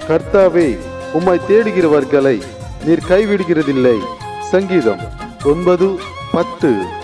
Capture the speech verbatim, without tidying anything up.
கர்த்தாவே, உம்மை தேடுகிறவர்களை நீர் கைவிடுகிறதில்லை. சங்கீதம் ஒன்பது பத்து.